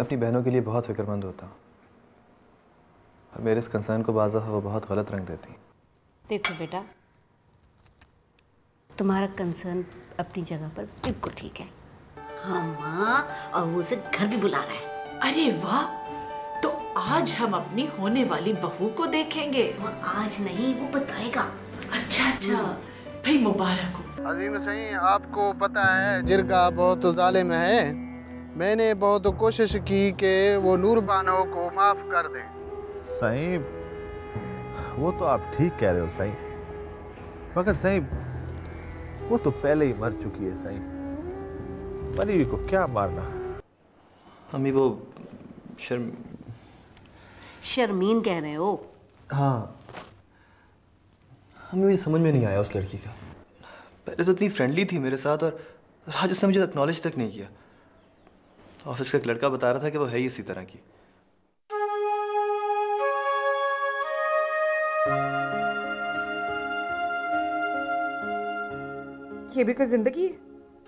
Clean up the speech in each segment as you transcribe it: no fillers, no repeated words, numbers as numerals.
अपनी बहनों के लिए बहुत फिक्रमंद होता हूँ और मेरे इस कंसर्न को बाज़ दफ़ा वो बहुत गलत रंग देती। देखो बेटा, तुम्हारा कंसर्न अपनी जगह पर बिल्कुल ठीक है। हाँ माँ, और वो उसे घर भी बुला रहा है। अरे वाह, तो आज हम अपनी होने वाली बहू को देखेंगे। आज नहीं, वो बताएगा। अच्छा अच्छा, भाई मुबारक हो। अजीम सही, आपको पता है जिरगा बहुत जालिम है। मैंने बहुत कोशिश की कि वो नूरबानो को माफ कर दें। सही, वो तो आप ठीक कह रहे हो सही, मगर सही वो तो पहले ही मर चुकी है सही, मरी हुई को क्या मारना। अम्मी वो शर्मीन कह रहे हो? हाँ, हमें मुझे समझ में नहीं आया उस लड़की का। पहले तो इतनी फ्रेंडली थी मेरे साथ और आज उसने मुझे एक्नॉलेज तक नहीं किया। ऑफिस का एक लड़का बता रहा था कि वो है ही इसी तरह की। ये भी कोई जिंदगी है?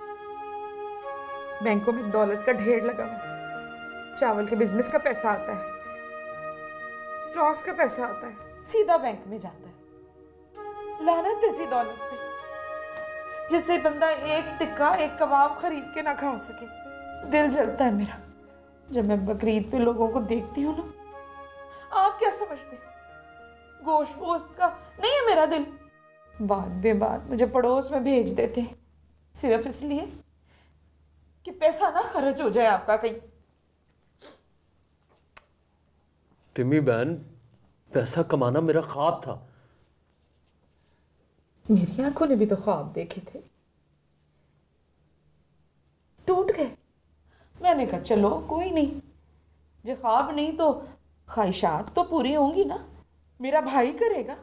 बैंकों में दौलत का ढेर लगा हुआ, चावल के बिजनेस का पैसा आता है, स्टॉक्स का पैसा आता है, सीधा बैंक में जाता है। लानत ऐसी दौलत पे जिससे बंदा एक टिक्का एक कबाब खरीद के ना खा सके। दिल जलता है मेरा जब मैं बकरीद पे लोगों को देखती हूँ ना। आप क्या समझते हैं, गोश्त वोश्त का नहीं है मेरा दिल। बात बेबात मुझे पड़ोस में भेज देते सिर्फ इसलिए कि पैसा ना खर्च हो जाए आपका कहीं। तिमी बहन, पैसा कमाना मेरा ख्वाब था। मेरी आंखों ने भी तो ख्वाब देखे थे, टूट गए। मैंने कहा चलो कोई नहीं, जो ख्वाब नहीं तो ख्वाहिशात तो पूरी होंगी ना, मेरा भाई करेगा।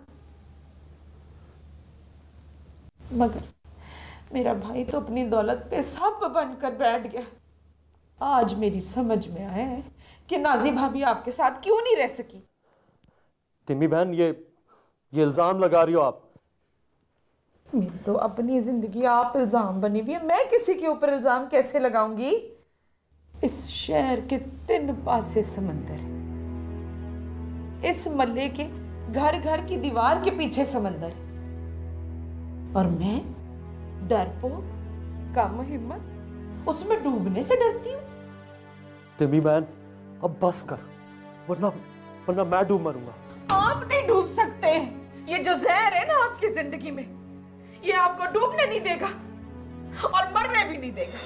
मगर मेरा भाई तो अपनी दौलत पे सब बनकर बैठ गया। आज मेरी समझ में आया है कि नाजी भाभी आपके साथ क्यों नहीं रह सकी। तिमी बहन, ये इल्जाम लगा रही हो आप। मेरी तो अपनी जिंदगी आप इल्जाम बनी हुई है, मैं किसी के ऊपर इल्जाम कैसे लगाऊंगी। इस शहर के 3 पासे समंदर है, इस मल्ले के घर घर की दीवार के पीछे समंदर है, और मैं डरपोक कम हिम्मत उसमें डूबने से डरती हूँ। तिमी बहन, अब बस कर, वरना मैं डूब मरूंगा। आप नहीं डूब सकते। ये जो जहर है ना आपकी जिंदगी में, ये आपको डूबने नहीं देगा और मरने भी नहीं देगा।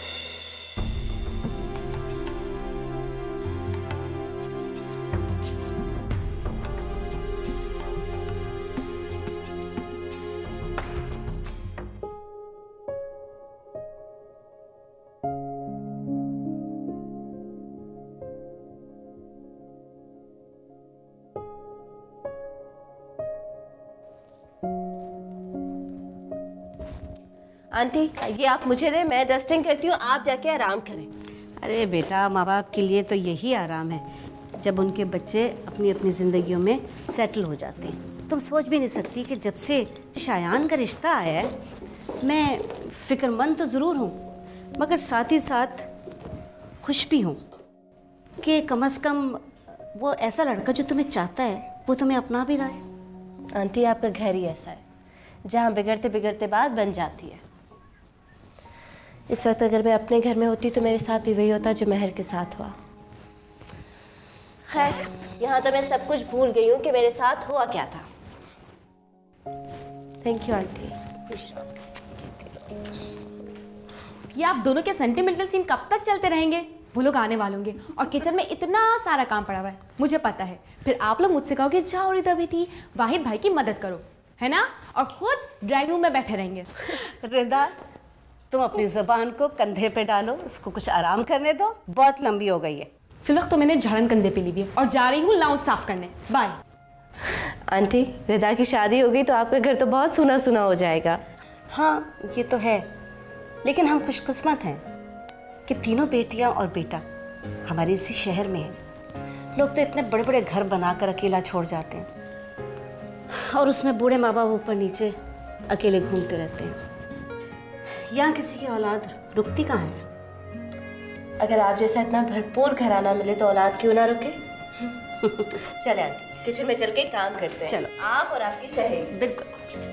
आंटी, ये आप मुझे दें, मैं डस्टिंग करती हूँ, आप जाके आराम करें। अरे बेटा, माँ बाप के लिए तो यही आराम है जब उनके बच्चे अपनी अपनी ज़िंदगियों में सेटल हो जाते हैं। तुम सोच भी नहीं सकती कि जब से शायान का रिश्ता आया है, मैं फ़िक्रमंद तो ज़रूर हूँ मगर साथ ही साथ खुश भी हूँ कि कम से कम वो ऐसा लड़का जो तुम्हें चाहता है वो तुम्हें अपना भी रहा है। आंटी, आपका घर ही ऐसा है जहाँ बिगड़ते बिगड़ते बात बन जाती है। इस वक्त अगर मैं अपने घर में होती तो मेरे साथ भी वही होता जो महर के साथ हुआ। खैर, यहाँ तो मैं सब कुछ भूल गई हूँ कि मेरे साथ हुआ क्या था। Thank you aunty. ये आप दोनों के सेंटिमेंटल सीन कब तक चलते रहेंगे? वो लोग आने वाले होंगे और किचन में इतना सारा काम पड़ा हुआ है, मुझे पता है। फिर आप लोग मुझसे कहोगे जाओ रिदा बेटी, वाहिद भाई की मदद करो, है ना? और खुद ड्राइंग रूम में बैठे रहेंगे। रिदा, तुम अपनी ज़बान को कंधे पे डालो, उसको कुछ आराम करने दो, बहुत लंबी हो गई है। फिलहाल तो मैंने झाड़न कंधे पे ली हुई है और जा रही हूँ लाउंज साफ करने। बाय। आंटी, रिदा की शादी हो गई तो आपका घर तो बहुत सुना सुना हो जाएगा। हाँ, ये तो है, लेकिन हम खुशकिस्मत हैं कि तीनों बेटियां और बेटा हमारे इसी शहर में हैं। लोग तो इतने बड़े बड़े घर बनाकर अकेला छोड़ जाते हैं और उसमें बूढ़े माँ बाप ऊपर नीचे अकेले घूमते रहते हैं। यहाँ किसी की औलाद रुकती कहाँ है? अगर आप जैसा इतना भरपूर घराना मिले तो औलाद क्यों ना रुके। चले आंटी, किचन में चल के काम करते हैं। चलो। आप और आपकी सहेली। बिल्कुल।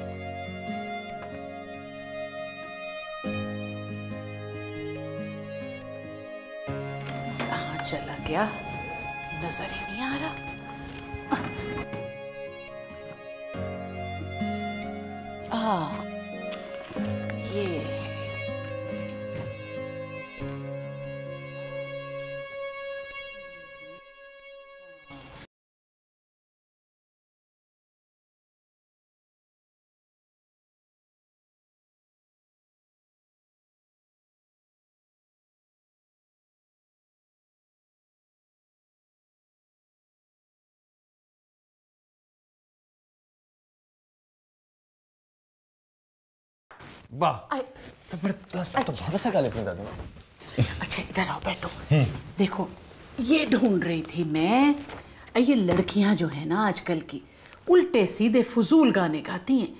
कहाँ चला गया, नजर ही नहीं आ रहा। ये है। वाह, जबरदस्त। तो बहुत अच्छा गा लेती हैं दादी माँ। अच्छा इधर आओ, बैठो। देखो ये ढूंढ रही थी मैं, ये लड़कियां जो है ना आजकल की, उल्टे सीधे फजूल गाने गाती हैं।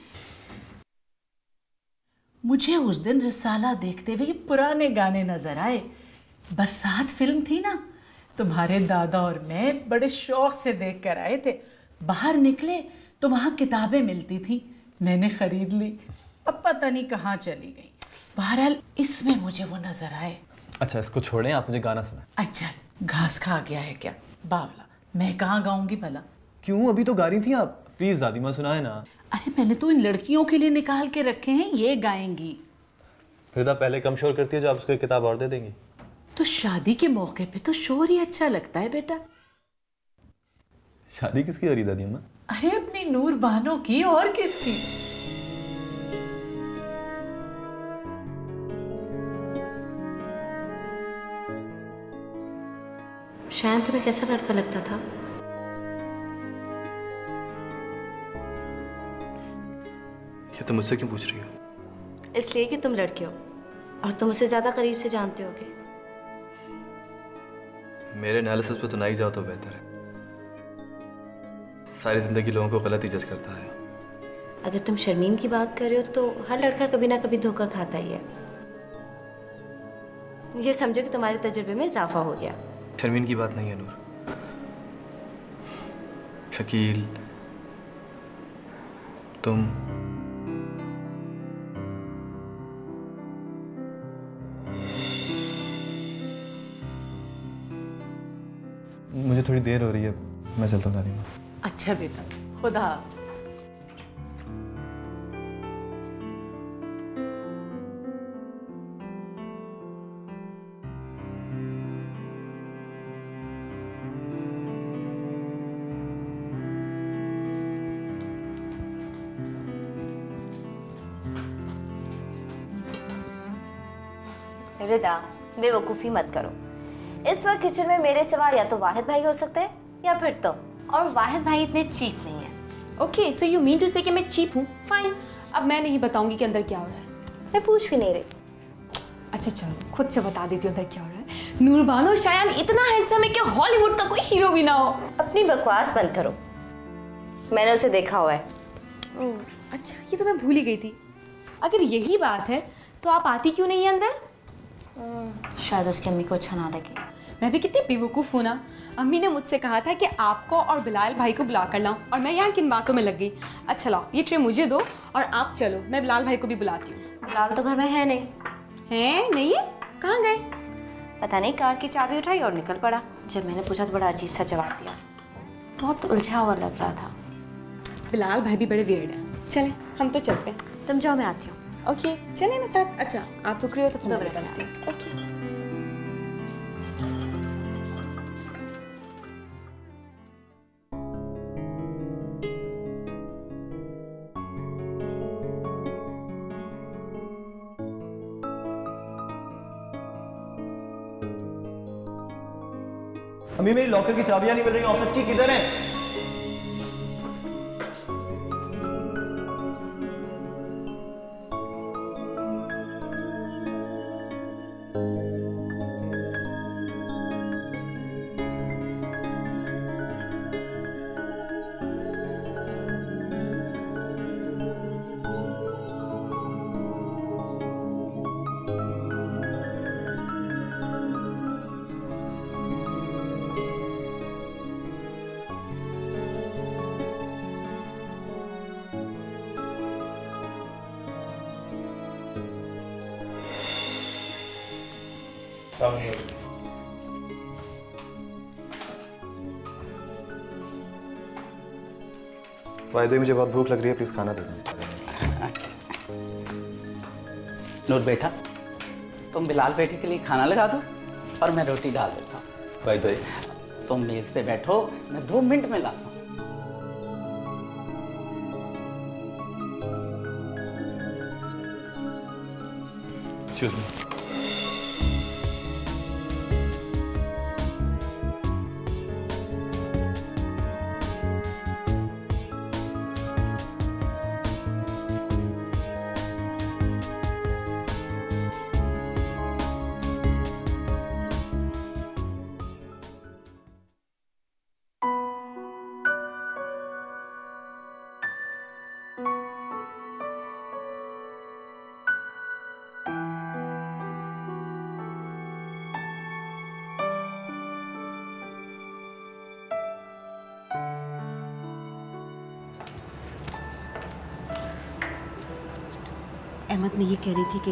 मुझे उस दिन रिसाला देखते हुए पुराने गाने नजर आए। बरसात फिल्म थी ना, तुम्हारे दादा और मैं बड़े शौक से देख कर आए थे। बाहर निकले तो वहां किताबें मिलती थी, मैंने खरीद ली। अब पता नहीं कहाँ चली गई। बहरहाल इसमें मुझे वो नजर आए। अच्छा इसको छोड़ें, आप मुझे गाना सुनाएं। अच्छा घास खा गया है क्या बावला, मैं कहाँ गाऊंगी भला। क्यों, अभी तो गा रही थी आप। प्लीज दादी माँ सुनाए ना। अरे मैंने तो इन लड़कियों के लिए निकाल के रखे हैं, ये गाएंगी। फिर आप पहले कम शोर करती है, जो आप उसको एक किताब और दे देंगी। तो शादी के मौके पे तो शोर ही अच्छा लगता है बेटा। शादी किसकी हो रही दादी अम्मा? अरे अपनी नूर बानो की, और किसकी। शायद तुम्हें कैसा लड़का लगता था? ये तुम मुझसे क्यों पूछ रही हो? इसलिए कि तुम लड़के हो और तुम उसे ज्यादा करीब से जानते होगे। मेरे एनालिसिस पे तो ना ही जाओ तो बेहतर है। सारी जिंदगी लोगों को गलत ही जज करता है। अगर तुम शर्मीन की बात कर रहे हो तो हर लड़का कभी ना कभी धोखा खाता ही है। ये समझो कि तुम्हारे तजुर्बे में इजाफा हो गया। शर्मीन की बात नहीं है नूर। शकील, तुम, मुझे थोड़ी देर हो रही है, मैं चलता हूँ दादी माँ। अच्छा बेटा, खुदा हाफिज। रिदा, बेवकूफ़ी मत करो। इस वक्त किचन में मेरे सिवा या तो वाहिद भाई हो सकते हैं या फिर तुम, और वाहिद भाई इतने चीप नहीं है। Okay, so you mean to say कि मैं चीप हूँ? फाइन, अब मैं नहीं बताऊंगी कि अंदर क्या हो रहा है। मैं पूछ भी नहीं रही। अच्छा चलो, खुद से बता देती हूँ अंदर क्या हो रहा है। नूरबानो शायान इतना हैंडसम है कि हॉलीवुड का कोई हीरो भी ना हो। अपनी बकवास बंद करो, मैंने उसे देखा हुआ है। अच्छा, ये तो मैं भूल ही गई थी। अगर यही बात है तो आप आती क्यों नहीं है अंदर? शायद उसकी अम्मी को अच्छा ना लगे। मैं भी कितनी बेवकूफ़ हूँ ना। अम्मी ने मुझसे कहा था कि आपको और बिलाल भाई को बुला कर लाऊं, और मैं यहाँ किन बातों में लग गई। अच्छा लाओ, ये ट्रे मुझे दो और आप चलो, मैं बिलाल भाई को भी बुलाती हूँ। बिलाल तो घर में है नहीं। है नहीं है? कहाँ गए? पता नहीं, कार की चाबी उठाई और निकल पड़ा। जब मैंने पूछा तो बड़ा अजीब सा जवाब दिया, बहुत उलझा हुआ लग रहा था। बिलाल भाई भी बड़े वियर्ड हैं। चले हम तो चलते हैं। तुम जाओ, मैं आती हूँ। ओके चले ना साथ। अच्छा आप रुक रहे हो तो फिर मैं बताती हूँ। ओके। अम्मी मेरी लॉकर की चाबियां नहीं मिल रही ऑफिस की, किधर है? भाई तो मुझे बहुत भूख लग रही है, प्लीज खाना दे दो। नूर बेटा, तुम बिलाल बेटे के लिए खाना लगा दो और मैं रोटी डाल देता हूँ। भाई तो तुम मेज पे बैठो, मैं 2 मिनट में लाता हूँ। Excuse me. अहमद, मैं ये कह रही थी कि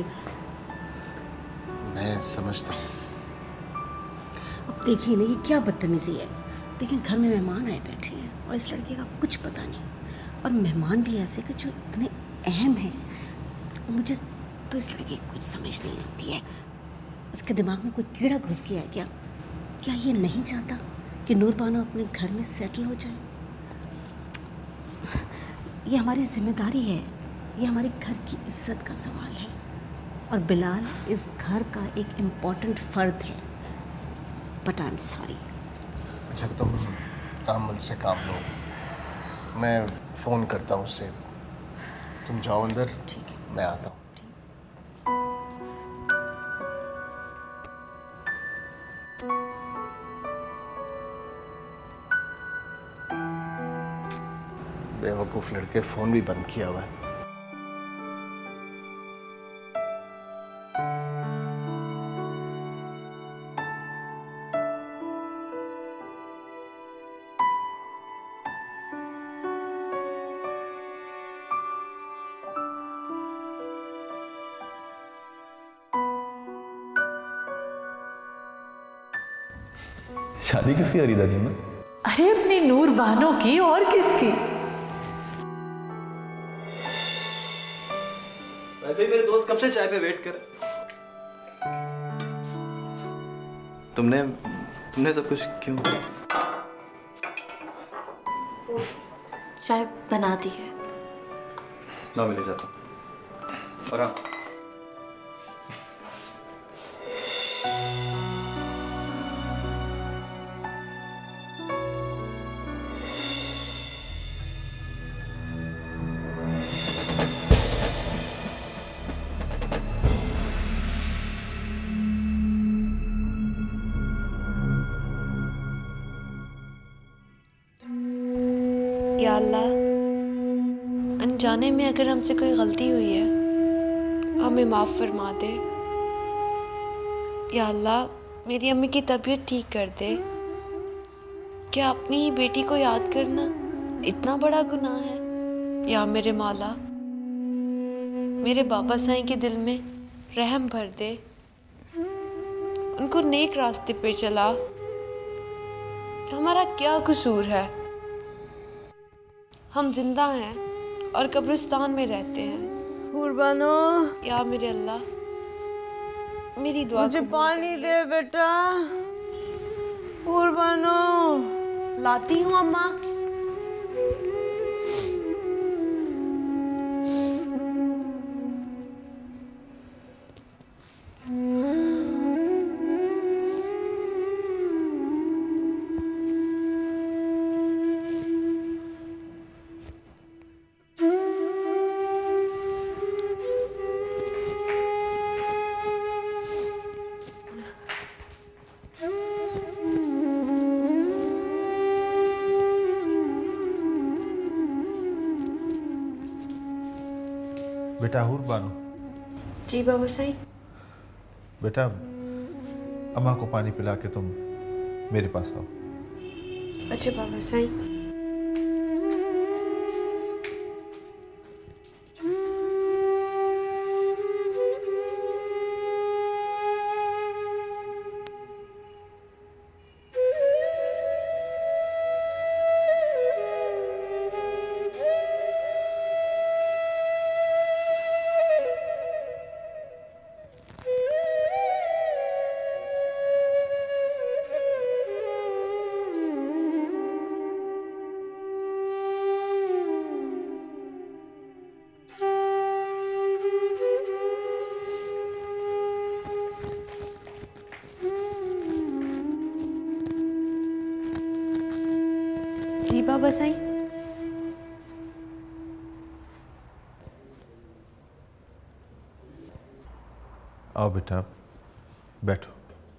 मैं समझता हूँ। अब देखिए ना, ये क्या बदतमीजी है। देखिए घर में मेहमान आए बैठे हैं और इस लड़के का कुछ पता नहीं, और मेहमान भी ऐसे कि जो इतने अहम हैं। मुझे तो इस लड़के की कुछ समझ नहीं आती है। इसके दिमाग में कोई कीड़ा घुस गया है क्या? क्या ये नहीं चाहता कि नूर बानो अपने घर में सेटल हो जाए? ये हमारी जिम्मेदारी है, ये हमारे घर की इज्जत का सवाल है, और बिलाल इस घर का एक इम्पॉर्टेंट फ़र्द है। But I am sorry. अच्छा, तुम तामुल से काम लो, मैं फ़ोन करता हूँ उससे। तुम जाओ अंदर, ठीक है, मैं आता हूँ। बेवकूफ़ लड़के, फ़ोन भी बंद किया हुआ है। शादी किसकी हो रही दादी अम्मा? अरे अपनी नूर बानो की, और किसकी? भाई मेरे दोस्त कब से चाय पे वेट कर। तुमने सब कुछ क्यों? चाय बना दी है। मैं ले जाता हूँ। और हाँ, या अल्लाह, अनजाने में अगर हमसे कोई गलती हुई है, हमें माफ़ फरमा दे। या अल्लाह, मेरी अम्मी की तबीयत ठीक कर दे। क्या अपनी ही बेटी को याद करना इतना बड़ा गुनाह है? या मेरे मौला, मेरे बाबा साईं के दिल में रहम भर दे, उनको नेक रास्ते पे चला। हमारा क्या कसूर है? हम जिंदा हैं और कब्रिस्तान में रहते हैं। कुर्बानो, या मेरे अल्लाह, मेरी दुआ मुझे पानी दे बेटा। कुर्बानो, लाती हूँ अम्मा। बेटा हूर बानो, जी बाबा साईं। बेटा अम्मा को पानी पिला के तुम मेरे पास आओ। अच्छा बाबा साईं। बाबा साईं। आओ बेटा, बैठो।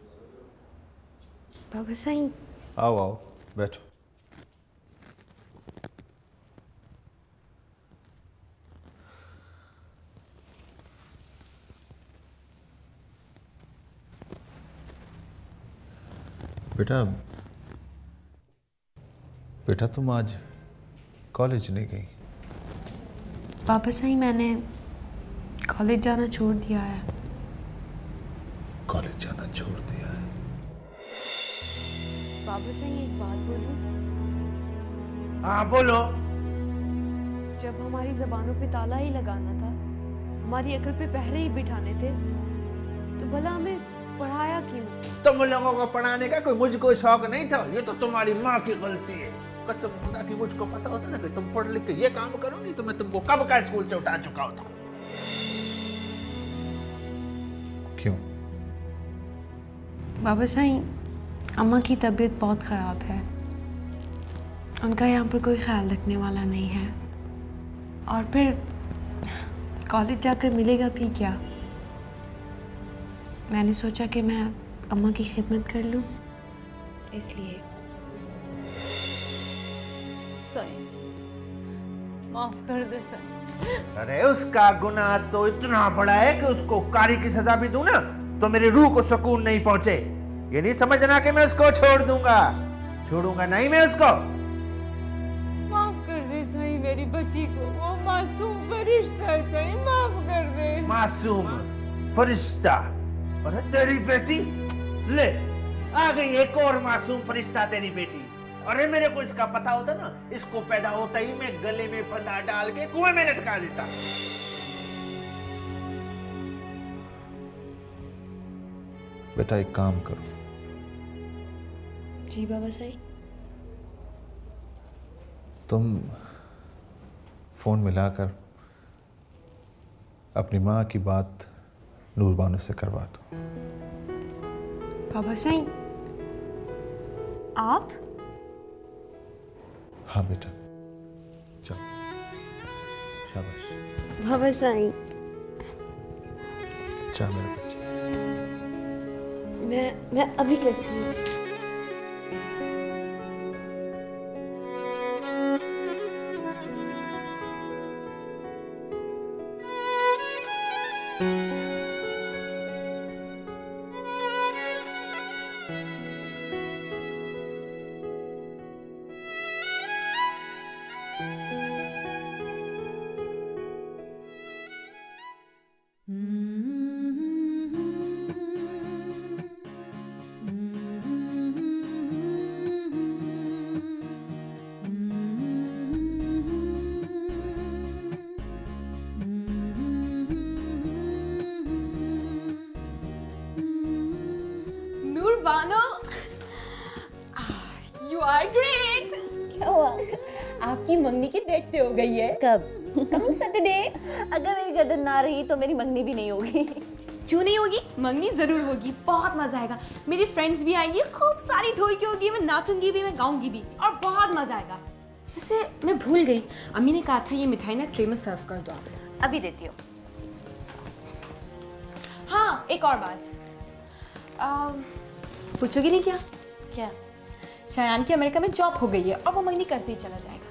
बाबा साईं। आओ आओ, बैठो। बेटा, बेटा तुम आज कॉलेज नहीं गई? बाबा साईं, मैंने कॉलेज जाना छोड़ दिया है। कॉलेज जाना छोड़ दिया है? बाबा साईं, एक बात बोलूं? हाँ बोलो। जब हमारी जबानों पे ताला ही लगाना था, हमारी अकल पे पहरे ही बिठाने थे, तो भला हमें पढ़ाया क्यों? तुम लोगों को पढ़ाने का कोई मुझको शौक नहीं था। ये तो तुम्हारी माँ की गलती है। कसम खुदा की, मुझको पता होता ना कि तुम पढ़ लिख के ये काम करोगी तो मैं तुमको कब का स्कूल से उठा चुका होता। क्यों? बाबा साईं, अम्मा की तबीयत बहुत ख़राब है। उनका यहाँ पर कोई ख्याल रखने वाला नहीं है, और फिर कॉलेज जाकर मिलेगा भी क्या? मैंने सोचा कि मैं अम्मा की खिदमत कर लूँ, इसलिए। साईं, माफ कर दे साईं। अरे उसका गुनाह तो इतना बड़ा है कि उसको कारी की सजा भी दूं ना तो मेरी रूह को सुकून नहीं पहुंचे। ये नहीं समझना कि मैं उसको छोड़ दूंगा। छोड़ूंगा नहीं मैं उसको। माफ कर दे साईं मेरी बच्ची को, वो मासूम फरिश्ता है साईं, माफ कर दे। मासूम फरिश्ता? और तेरी बेटी ले आ गई एक और मासूम फरिश्ता तेरी बेटी। अरे मेरे को इसका पता होता ना, इसको पैदा होता ही मैं गले में फंदा डाल के कुएं में लटका देता। बेटा एक काम करो। जी बाबा साईं। तुम फोन मिलाकर अपनी माँ की बात नूरबानो से करवा दो। बाबा साईं, आप? हाँ बेटा, चलो, शाबाश। बाबा साईं, जा मेरे बच्चे। मैं अभी करती हूँ। Bano, you are great। क्या हुआ? आपकी मंगनी की डेट तय हो गई है। कब? Coming Saturday. अगर मेरी गर्दन ना रही तो मेरी मंगनी भी नहीं होगी। क्यों नहीं होगी? मंगनी जरूर होगी, बहुत मजा आएगा। मेरी फ्रेंड्स भी आएंगी, खूब सारी ढोलकी होगी, मैं नाचूंगी भी, मैं गाऊंगी भी, और बहुत मजा आएगा। वैसे मैं भूल गई, अम्मी ने कहा था ये मिठाई ना ट्रे में सर्व कर दो आप। अभी देती हूँ। हाँ, एक और बात, पूछोगी नहीं क्या? क्या? शायान की अमेरिका में जॉब हो गई है और वो मंगनी करते ही चला जाएगा।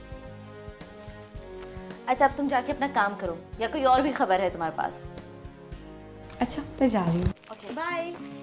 अच्छा, अब तुम जाके अपना काम करो, या कोई और भी खबर है तुम्हारे पास? अच्छा, मैं जा रही हूँ। Okay, bye.